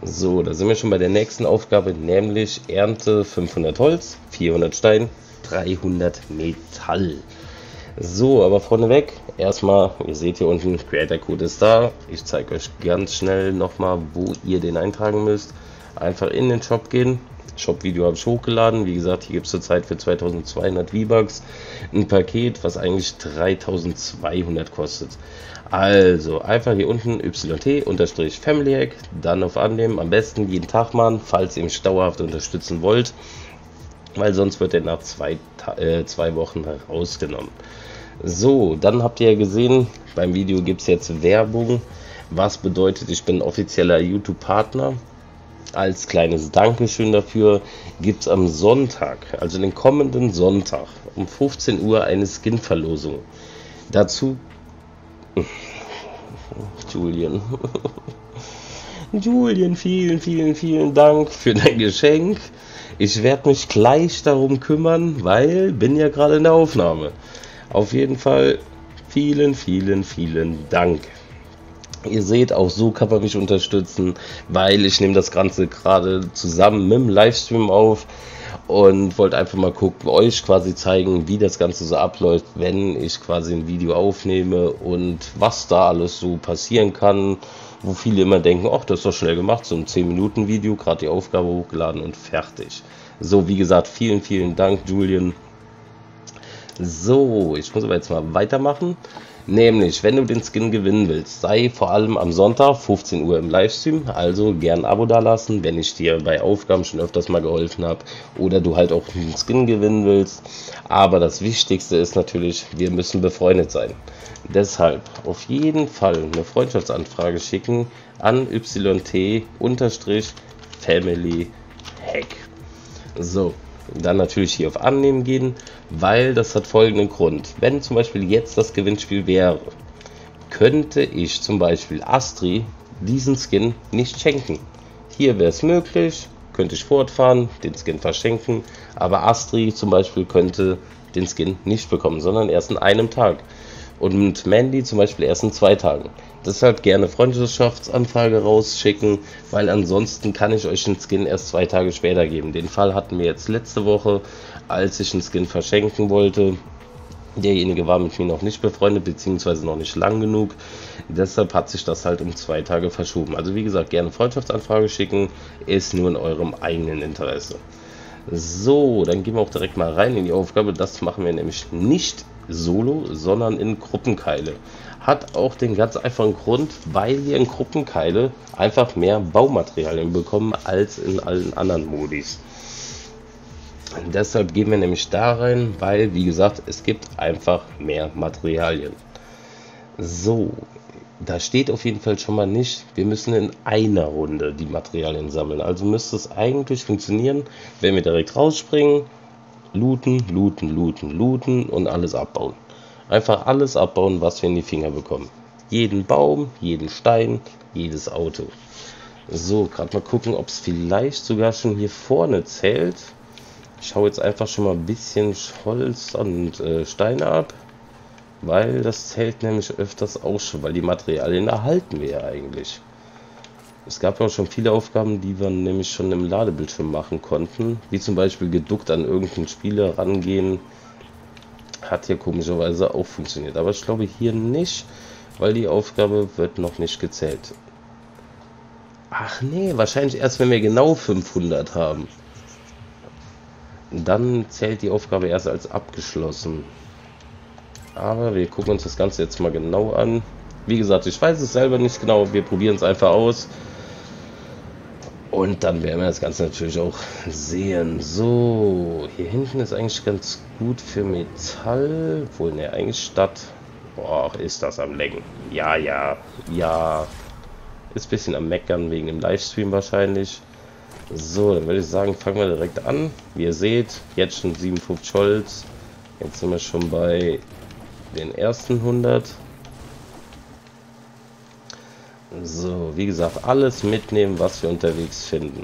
So, da sind wir schon bei der nächsten Aufgabe, nämlich Ernte 500 Holz, 400 Stein, 300 Metall. So, aber vorneweg, erstmal, ihr seht hier unten, Creator Code ist da. Ich zeige euch ganz schnell nochmal, wo ihr den eintragen müsst. Einfach in den Shop gehen. Shop-Video habe ich hochgeladen. Wie gesagt, hier gibt es zurzeit für 2200 V-Bucks ein Paket, was eigentlich 3200 kostet. Also einfach hier unten YT-Family-Hack, dann auf Annehmen, am besten jeden Tag machen, falls ihr mich dauerhaft unterstützen wollt, weil sonst wird er nach zwei Wochen herausgenommen. So, dann habt ihr ja gesehen, beim Video gibt es jetzt Werbung, was bedeutet, ich bin offizieller YouTube-Partner. Als kleines Dankeschön dafür gibt es am Sonntag, also den kommenden Sonntag, um 15 Uhr eine Skin-Verlosung. Dazu Julian. Julian, vielen Dank für dein Geschenk. Ich werde mich gleich darum kümmern, weil bin ja gerade in der Aufnahme. Auf jeden Fall vielen Dank. Ihr seht, auch so kann man mich unterstützen, weil ich nehme das Ganze gerade zusammen mit dem Livestream auf und wollte einfach mal gucken, euch quasi zeigen, wie das Ganze so abläuft, wenn ich quasi ein Video aufnehme und was da alles so passieren kann, wo viele immer denken, ach, das ist doch schnell gemacht, so ein 10-Minuten Video, gerade die Aufgabe hochgeladen und fertig. So, wie gesagt, vielen Dank, Julian. So, ich muss aber jetzt mal weitermachen. Nämlich, wenn du den Skin gewinnen willst, sei vor allem am Sonntag 15 Uhr im Livestream, also gern ein Abo dalassen, wenn ich dir bei Aufgaben schon öfters mal geholfen habe oder du halt auch einen Skin gewinnen willst. Aber das Wichtigste ist natürlich, wir müssen befreundet sein. Deshalb auf jeden Fall eine Freundschaftsanfrage schicken an YT-Family-Hack. So. Dann natürlich hier auf Annehmen gehen, weil das hat folgenden Grund. Wenn zum Beispiel jetzt das Gewinnspiel wäre, könnte ich zum Beispiel Astri diesen Skin nicht schenken. Hier wäre es möglich, könnte ich fortfahren, den Skin verschenken, aber Astri zum Beispiel könnte den Skin nicht bekommen, sondern erst in einem Tag. Und Mandy zum Beispiel erst in 2 Tagen. Deshalb gerne Freundschaftsanfrage rausschicken, weil ansonsten kann ich euch den Skin erst 2 Tage später geben. Den Fall hatten wir jetzt letzte Woche, als ich einen Skin verschenken wollte. Derjenige war mit mir noch nicht befreundet, beziehungsweise noch nicht lang genug. Deshalb hat sich das halt um 2 Tage verschoben. Also wie gesagt, gerne Freundschaftsanfrage schicken, ist nur in eurem eigenen Interesse. So, dann gehen wir auch direkt mal rein in die Aufgabe. Das machen wir nämlich nicht solo, sondern in Gruppenkeile. Hat auch den ganz einfachen Grund, weil wir in Gruppenkeile einfach mehr Baumaterialien bekommen als in allen anderen Modis. Und deshalb gehen wir nämlich da rein, weil, wie gesagt, es gibt einfach mehr Materialien. So, da steht auf jeden Fall schon mal nicht, wir müssen in einer Runde die Materialien sammeln. Also müsste es eigentlich funktionieren, wenn wir direkt rausspringen, looten und alles abbauen. Einfach alles abbauen, was wir in die Finger bekommen. Jeden Baum, jeden Stein, jedes Auto. So, gerade mal gucken, ob es vielleicht sogar schon hier vorne zählt. Ich schaue jetzt einfach schon mal ein bisschen Holz und Steine ab. Weil das zählt nämlich öfters auch schon, weil die Materialien erhalten wir ja eigentlich. Es gab ja auch schon viele Aufgaben, die wir nämlich schon im Ladebildschirm machen konnten. Wie zum Beispiel geduckt an irgendeinen Spieler rangehen. Hat hier komischerweise auch funktioniert. Aber ich glaube hier nicht, weil die Aufgabe wird noch nicht gezählt. Ach nee, wahrscheinlich erst, wenn wir genau 500 haben. Dann zählt die Aufgabe erst als abgeschlossen. Aber wir gucken uns das Ganze jetzt mal genau an. Wie gesagt, ich weiß es selber nicht genau. Wir probieren es einfach aus. Und dann werden wir das Ganze natürlich auch sehen. So, hier hinten ist eigentlich ganz gut für Metall. Obwohl, ne, eigentlich statt. Boah, ist das am Lecken. Ja. Ist ein bisschen am Meckern wegen dem Livestream wahrscheinlich. So, dann würde ich sagen, fangen wir direkt an. Wie ihr seht, jetzt schon 57 Holz. Jetzt sind wir schon bei den ersten 100. So, wie gesagt, alles mitnehmen, was wir unterwegs finden.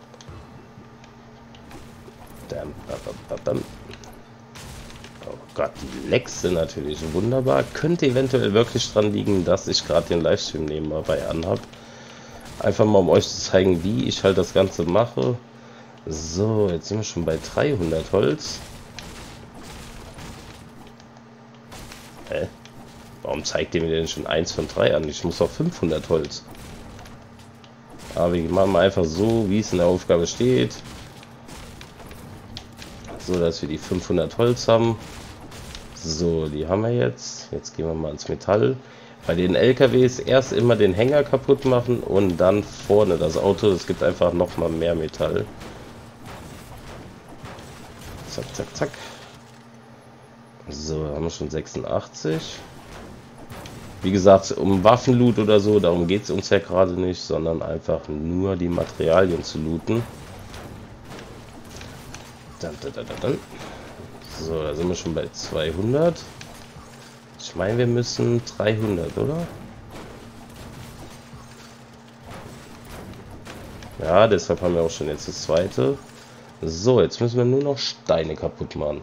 Oh Gott, die Lecks sind natürlich wunderbar. Könnte eventuell wirklich dran liegen, dass ich gerade den Livestream nebenbei anhab. Einfach mal, um euch zu zeigen, wie ich halt das Ganze mache. So, jetzt sind wir schon bei 300 Holz. Warum zeigt ihr mir denn schon 1 von 3 an? Ich muss auf 500 Holz. Aber wir machen mal einfach so, wie es in der Aufgabe steht. So, dass wir die 500 Holz haben. So, die haben wir jetzt. Jetzt gehen wir mal ins Metall. Bei den LKWs erst immer den Hänger kaputt machen und dann vorne das Auto. Es gibt einfach noch mal mehr Metall. Zack, zack, zack. So, haben wir schon 86. Wie gesagt, um Waffenloot oder so, darum geht es uns ja gerade nicht, sondern einfach nur die Materialien zu looten. Dann. So, da sind wir schon bei 200. Ich meine, wir müssen 300, oder? Ja, deshalb haben wir auch schon jetzt das zweite. So, jetzt müssen wir nur noch Steine kaputt machen.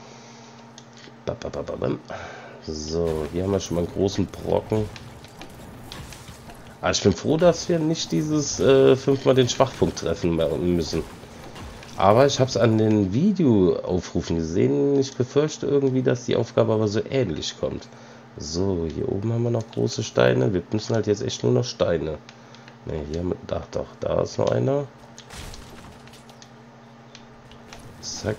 So, hier haben wir schon mal einen großen Brocken. Aber ich bin froh, dass wir nicht dieses 5-mal den Schwachpunkt treffen müssen. Aber ich habe es an den Videoaufrufen gesehen. Ich befürchte irgendwie, dass die Aufgabe aber so ähnlich kommt. So, hier oben haben wir noch große Steine. Wir müssen halt jetzt echt nur noch Steine. Ne, hier mit. Ach doch, da ist noch einer. Zack.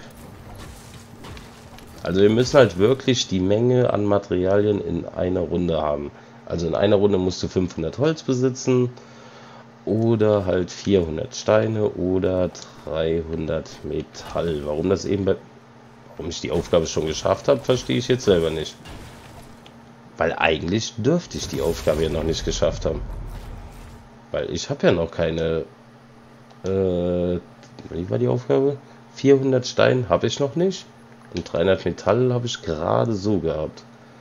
Also wir müssen halt wirklich die Menge an Materialien in einer Runde haben. Also in einer Runde musst du 500 Holz besitzen. Oder halt 400 Steine oder 300 Metall. Warum das eben warum ich die Aufgabe schon geschafft habe, verstehe ich jetzt selber nicht. Weil eigentlich dürfte ich die Aufgabe ja noch nicht geschafft haben. Weil ich habe ja noch keine... wie war die Aufgabe? 400 Steine habe ich noch nicht. Und 300 Metall habe ich gerade so gehabt.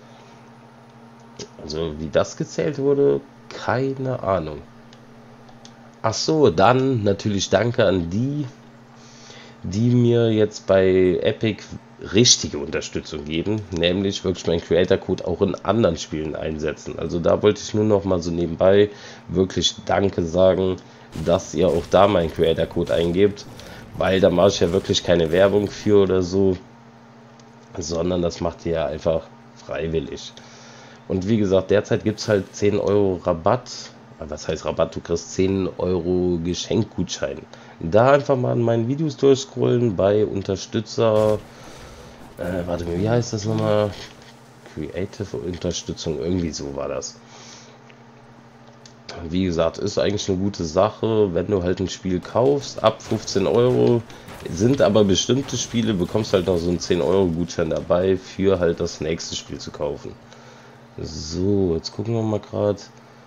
Also wie das gezählt wurde, keine Ahnung. Ach so, dann natürlich danke an die, die mir jetzt bei Epic richtige Unterstützung geben, nämlich wirklich meinen Creator Code auch in anderen Spielen einsetzen. Also da wollte ich nur noch mal so nebenbei wirklich Danke sagen, dass ihr auch da meinen Creator Code eingebt, weil da mache ich ja wirklich keine Werbung für oder so, sondern das macht ihr ja einfach freiwillig. Und wie gesagt, derzeit gibt es halt 10 Euro Rabatt. Was heißt Rabatt? Du kriegst 10 Euro Geschenkgutschein. Da einfach mal an meinen Videos durchscrollen bei Unterstützer. Warte mal, wie heißt das nochmal? Creative Unterstützung, irgendwie so war das. Wie gesagt, ist eigentlich eine gute Sache, wenn du halt ein Spiel kaufst, ab 15 Euro. Sind aber bestimmte Spiele, bekommst halt noch so einen 10 Euro Gutschein dabei, für halt das nächste Spiel zu kaufen. So, jetzt gucken wir mal gerade.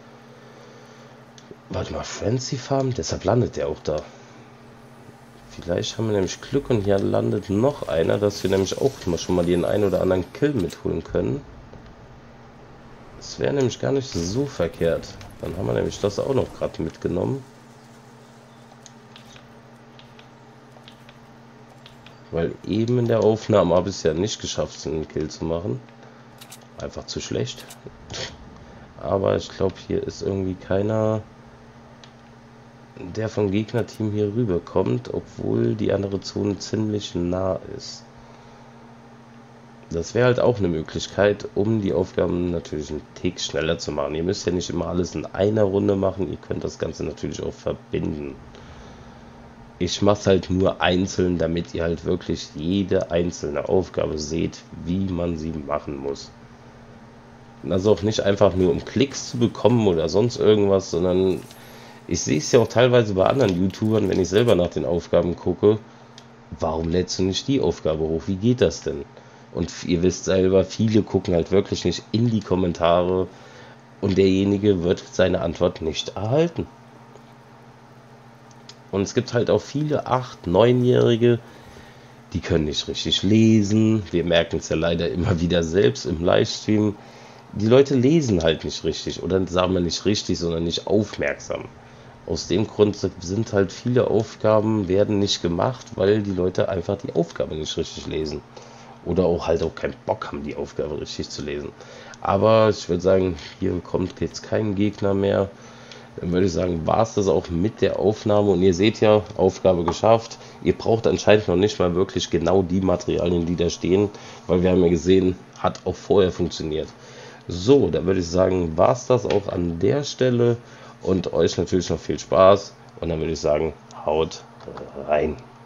Warte mal, Frenzy Farm, deshalb landet der auch da. Vielleicht haben wir nämlich Glück und hier landet noch einer, dass wir nämlich auch schon mal den einen oder anderen Kill mitholen können. Das wäre nämlich gar nicht so verkehrt. Dann haben wir nämlich das auch noch gerade mitgenommen. Weil eben in der Aufnahme habe ich es ja nicht geschafft, einen Kill zu machen. Einfach zu schlecht. Aber ich glaube, hier ist irgendwie keiner, der vom Gegnerteam hier rüberkommt, obwohl die andere Zone ziemlich nah ist. Das wäre halt auch eine Möglichkeit, um die Aufgaben natürlich einen Tick schneller zu machen. Ihr müsst ja nicht immer alles in einer Runde machen, ihr könnt das Ganze natürlich auch verbinden. Ich mache es halt nur einzeln, damit ihr halt wirklich jede einzelne Aufgabe seht, wie man sie machen muss. Also auch nicht einfach nur um Klicks zu bekommen oder sonst irgendwas, sondern ich sehe es ja auch teilweise bei anderen YouTubern, wenn ich selber nach den Aufgaben gucke. Warum lädst du nicht die Aufgabe hoch? Wie geht das denn? Und ihr wisst selber, viele gucken halt wirklich nicht in die Kommentare und derjenige wird seine Antwort nicht erhalten. Und es gibt halt auch viele 8-, 9-Jährige, die können nicht richtig lesen. Wir merken es ja leider immer wieder selbst im Livestream. Die Leute lesen halt nicht richtig, oder sagen wir nicht richtig, sondern nicht aufmerksam. Aus dem Grund sind halt viele Aufgaben werden nicht gemacht, weil die Leute einfach die Aufgabe nicht richtig lesen. Oder auch halt auch keinen Bock haben, die Aufgabe richtig zu lesen. Aber ich würde sagen, hier kommt jetzt kein Gegner mehr. Dann würde ich sagen, war es das auch mit der Aufnahme. Und ihr seht ja, Aufgabe geschafft. Ihr braucht anscheinend noch nicht mal wirklich genau die Materialien, die da stehen, weil wir haben ja gesehen, hat auch vorher funktioniert. So, dann würde ich sagen, war es das auch an der Stelle und euch natürlich noch viel Spaß. Und dann würde ich sagen, haut rein.